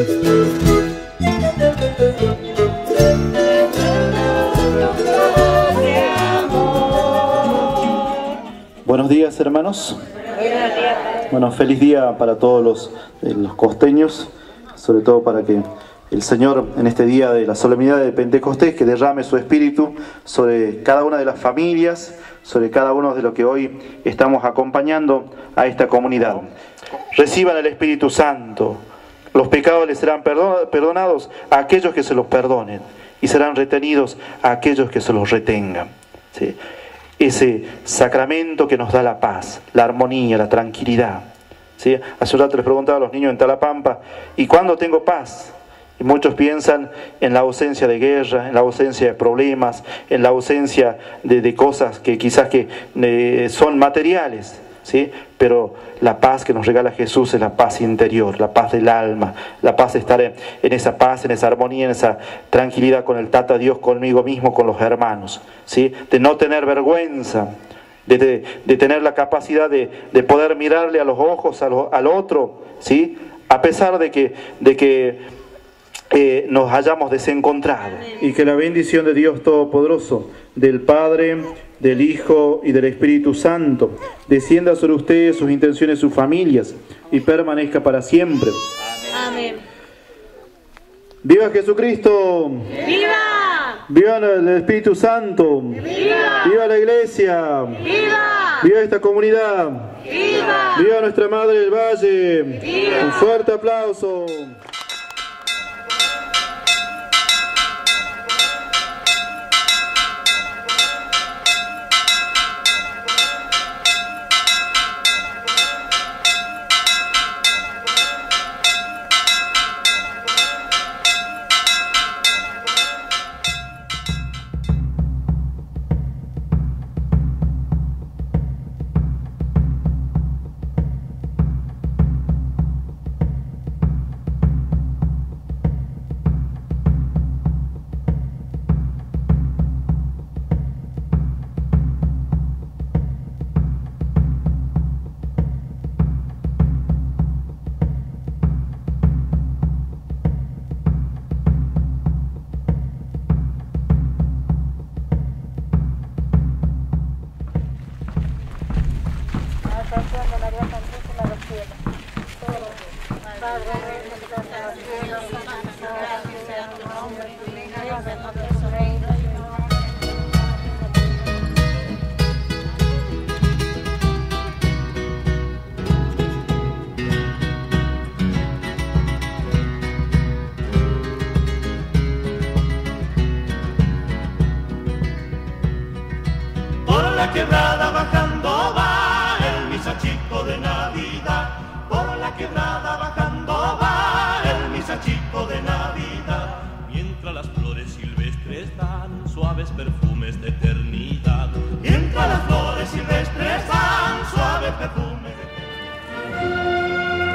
Buenos días, hermanos. Bueno, feliz día para todos los costeños, sobre todo para que el Señor en este día de la solemnidad de Pentecostés que derrame su espíritu sobre cada una de las familias, sobre cada uno de los que hoy estamos acompañando a esta comunidad. Reciban el Espíritu Santo. Los pecados les serán perdonados a aquellos que se los perdonen y serán retenidos a aquellos que se los retengan. ¿Sí? Ese sacramento que nos da la paz, la armonía, la tranquilidad. ¿Sí? Hace un rato les preguntaba a los niños en Talapampa, ¿y cuándo tengo paz? Y muchos piensan en la ausencia de guerra, en la ausencia de problemas, en la ausencia de cosas que quizás son materiales. ¿Sí? Pero la paz que nos regala Jesús es la paz interior, la paz del alma, la paz de estar en esa paz, en esa armonía, en esa tranquilidad con el Tata Dios, conmigo mismo, con los hermanos, ¿sí? De no tener vergüenza, de tener la capacidad de poder mirarle a los ojos al otro, ¿sí? A pesar de que nos hayamos desencontrado. Y que la bendición de Dios Todopoderoso, del Padre, del Hijo y del Espíritu Santo descienda sobre ustedes, sus intenciones, sus familias y permanezca para siempre. Amén. ¡Viva Jesucristo! ¡Viva! ¡Viva el Espíritu Santo! ¡Viva! ¡Viva la Iglesia! ¡Viva! ¡Viva esta comunidad! ¡Viva! ¡Viva nuestra Madre del Valle! ¡Viva! Un fuerte aplauso. Quebrada bajando va el misa chico de Navidad. Por la quebrada bajando va el misa chico de Navidad. Mientras las flores silvestres dan suaves perfumes de eternidad. Mientras las flores silvestres dan suaves perfumes de eternidad.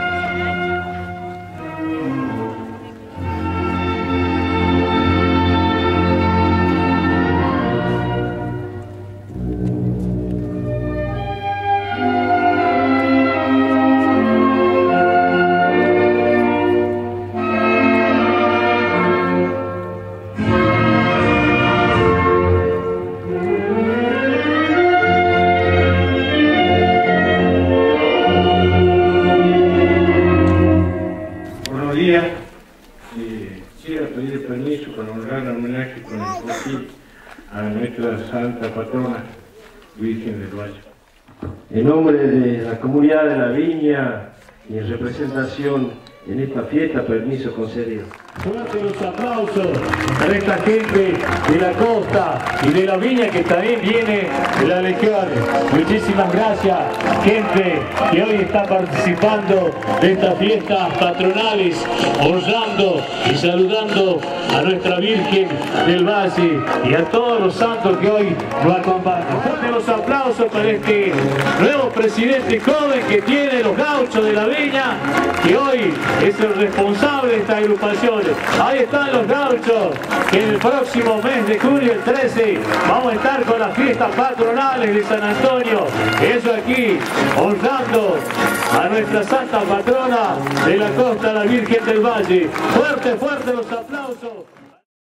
A nuestra Santa Patrona, Virgen del Valle. En nombre de la comunidad de la Viña y en representación en esta fiesta, permiso concedido. Fuerte los aplausos para esta gente de la costa y de la Viña que también viene de la Legión. Muchísimas gracias, gente que hoy está participando de estas fiestas patronales, honrando y saludando a nuestra Virgen del Valle y a todos los santos que hoy nos acompañan. Fuerte los aplausos para este nuevo presidente joven que tiene los gauchos de la Viña, que hoy es el responsable de esta agrupación. Ahí están los gauchos, que en el próximo mes de julio, el 13, vamos a estar con las fiestas patronales de San Antonio. Eso aquí, honrando a nuestra santa patrona de la costa, la Virgen del Valle. Fuerte, fuerte los aplausos.